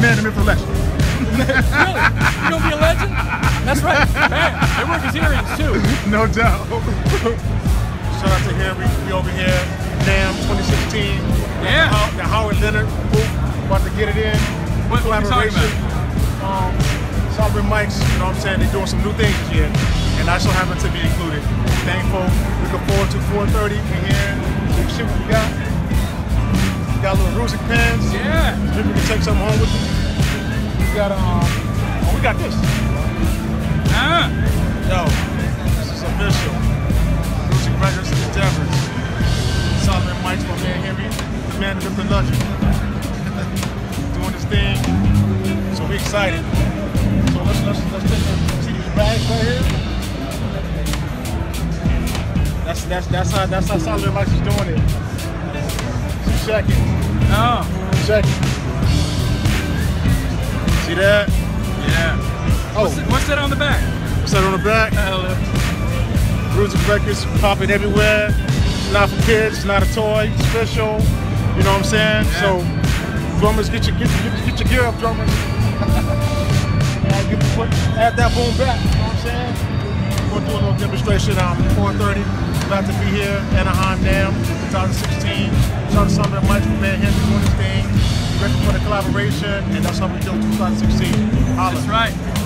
man, the myth, the legend. Really? You gonna be a legend? That's right. Man, they work his earrings too. No doubt. Shout out to Henry. We over here, NAMM 2016. Yeah. The Howard Leonard booth, about to get it in. What are you talking about? Solomon Mics, you know what I'm saying? They're doing some new things this year, and I so happen to be included. Thankful. Looking forward to 4:30 in here. We can see what we got. We got little Rusick pens. Yeah. People can take something home with them. We got we got this. Yo, this is official. Rusick Records and Endeavors. Solomon Mics, my man Henry, the man of the legend. Doing this thing. So we excited. So let's see these bags right here. That's how Solomon Mics is doing it. Check it. Oh. Check it. See that? Yeah. Oh. What's that on the back? What's that on the back? Rusick Records popping everywhere. It's not for kids, it's not a toy, it's official. You know what I'm saying? Yeah. So drummers, get your gear up, drummers. Add that boom back, you know what I'm saying? We'll do a little demonstration on 4:30. Glad to be here, Anaheim NAMM 2016. Shout out to Solomon Mics, my man Henry doing his thing. Ready for the collaboration, and that's how we do 2016. Holla. That's right.